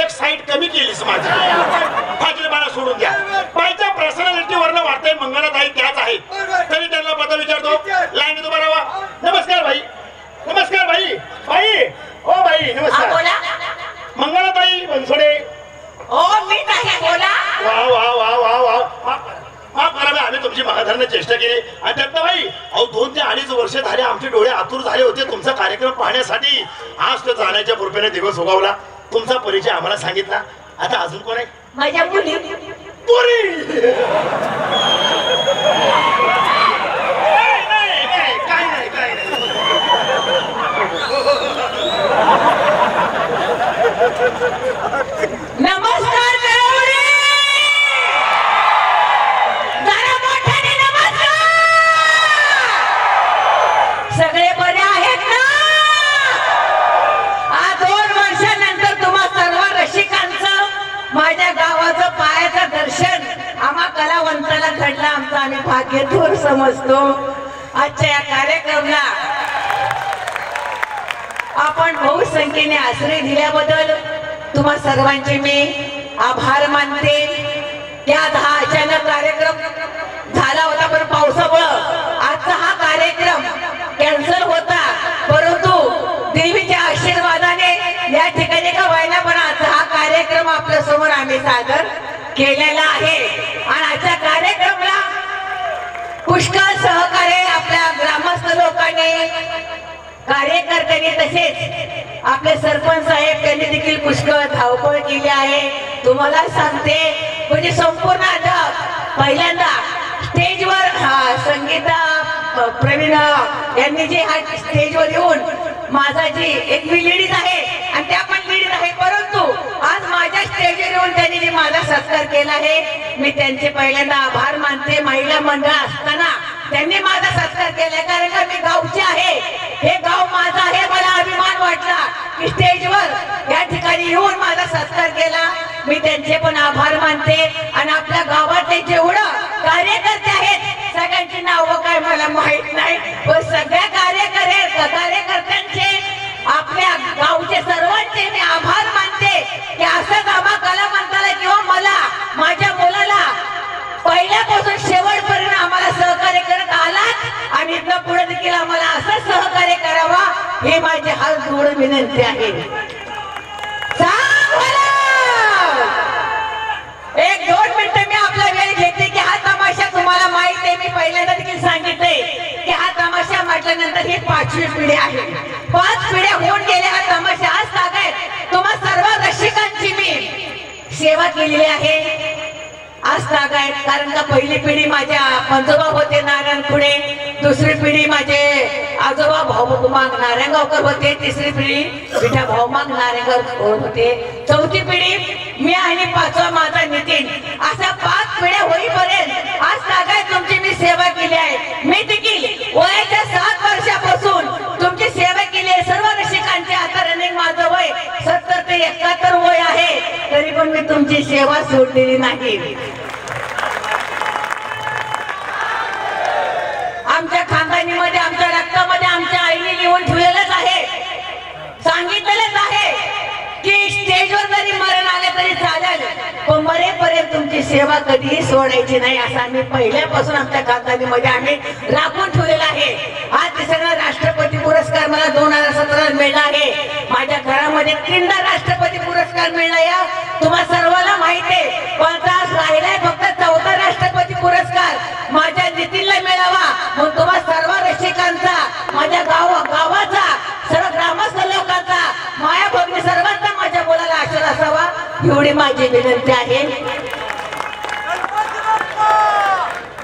एक साईड कमी केलीस माझी. फाजीलपणा सोडून द्या. बाईच्या पर्सनॅलिटी वरनं वाटतंय मंगलाताई त्याच आहेत. तरी त्यांना पद विचारतो. लाईनीत उभा राहा. नमस्कार भाई. नमस्कार भाई. भाई ओ भाई नमस्कार. मंगलाताई बनसोडे. ओ मी नाही बोला. वा वा वा वा वा. माफ करा, आम्ही तुमची मागाधरण्याची चेष्टा केली. आणि त्यात भाई अहो 2 ते 2.5 वर्ष झाले आमचे डोळे आतुर झाले होते तुमचा कार्यक्रम पाहण्यासाठी. आज तो जाण्याच्या पूर्वेने दिवस उगवला. तुमचा परिचय आम्हाला सांगितला. आता अजून कोण आहे? माझ्या मुली. पुरी. काय नाही काय नाही. नमस्कार सगळे बरे आहेत ना? आज 2 वर्षानंतर तुम्हा सर्व रसिकांचं माझ्या गावाचं पायाचं दर्शन आम्हा कलावंताला घडलं. आमचं आम्ही भाग्यथोर समजतो. आजच्या या कार्यक्रमाला आपण बहुसंख्येने आश्रय दिल्याबद्दल तुम्हा सर्वांचे मी आभार मानते. त्या अचानक कार्यक्रम झाला होता पण पावसामुळं आजचा हा कार्यक्रम कॅन्सल होता. परंतु देवीच्या आशीर्वादाने या ठिकाणी का व्हायला पण आजचा हा कार्यक्रम आपल्या समोर आम्ही सादर केलेला आहे. आणि आजच्या कार्यक्रमाला पुष्कळ सहकार्य आपल्या ग्रामस्थ लोकांनी, कार्यकर्त्यांनी, तसेच आपले सरपंच साहेब त्यांनी देखील पुष्कळ धावपळ केली आहे. तुम्हाला सांगते म्हणजे संपूर्ण आता पहिल्यांदा स्टेजवर संगीता प्रवीण यांनी जे हा स्टेजवर येऊन माझा जी एक मी लेडीज आहे आणि त्या पण लेडीज आहे, परंतु आज माझ्या स्टेजवर येऊन त्यांनी जे माझा सत्कार केला आहे मी त्यांचे पहिल्यांदा आभार मानते. महिला मंडळ असताना त्यांनी माझा सत्कार केला कारण का मी गावचे आहे. हे गाव माझं आहे. मला अभिमान वाटला की स्टेजवर या ठिकाणी येऊन माझा सत्कार केला. मी त्यांचे पण आभार मानते. आणि आपल्या गावातले जेवढं कार्यकर्ते आहेत सगळ्यांची नावं काय मला माहित नाही, पण सगळ्या कार्यकर्त्यांचे आपल्या गावचे सर्वांचे मी आभार मानते की असं गावा कलावंताला किंवा मला माझ्या मुलाला पहिल्यापासून शेवटपर्यंत आम्हाला सहकार्य करत आलात आणि इथं पुढे देखील आम्हाला असं सहकार्य करावा हे माझी हात जोडून विनंती आहे. एक 2 मिनिटं मी आपला वेळ घेते की हा तमाशा तुम्हाला माहित आहे. मी पहिल्यांदा देखील सांगितलंय की हा तमाशा म्हटल्यानंतर ही 5वी पिढी आहे. 5 पिढ्या होऊन गेल्या हा तमाशा. आज तागायत तुम्हा सर्व रसिकांची मी सेवा केलेली आहे. आज तागायत कारण का पहिली पिढी माझ्या पंजोबा होते नारायणपुढे, दुसरी पिढी माझे आजोबा भाऊमाग नारायणगावकर होते, तिसरी पिढी विठा भाऊमाग नारायणगावकर होते, चौथी पिढी मी आणि 5वा माझा नितीन. अशा 5 पिढ्या होईपर्यंत आज तागायत तुमची मी सेवा केली आहे. मी देखील वयाच्या 7 वर्षापासून तुमची सेवा केली आहे. सर्व रसिकांचे आता रनिंग माझं वय 70 ते 71 वय आहे, तरी पण मी तुमची सेवा सोडलेली नाही. आमच्या खानदानीमध्ये, आमच्या रक्तामध्ये आमच्या आईने लिहून ठेवलेलंच आहे, सांगितलेलंच आहे की स्टेजवर जरी मरण आले तरी चालेल पण मरेपर्यंत तुमची सेवा कधीही सोडायची नाही, असं आम्ही पहिल्यापासून आमच्या खानदानीमध्ये आम्ही राखून ठेवलेला आहे. हा तिसरा राष्ट्रपती पुरस्कार मला 2017 मिळाला आहे. माझ्या घरामध्ये 3दा राष्ट्रपती पुरस्कार मिळाला. या तुम्हा सर्वांना माहिती आहे. पण तास राहिलाय फक्त 4था राष्ट्रपती पुरस्कार माझ्या नितीनला मिळावा. मग तुम्हा सर्व रसिकांचा, माझ्या गावाचा, सर्व ग्रामस्थ लोकांचा, माया भगिनी सर्वांचा माझ्या मुलाला आशीर्वाद असावा एवढी माझी विनंती आहे.